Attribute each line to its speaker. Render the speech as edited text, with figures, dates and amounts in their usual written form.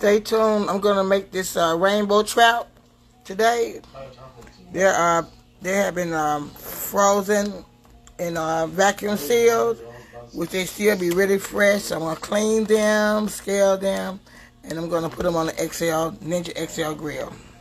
Speaker 1: Stay tuned. I'm gonna make this rainbow trout today. They have been frozen and vacuum sealed, which they still be really fresh. So I'm gonna clean them, scale them, and I'm gonna put them on the Ninja XL grill.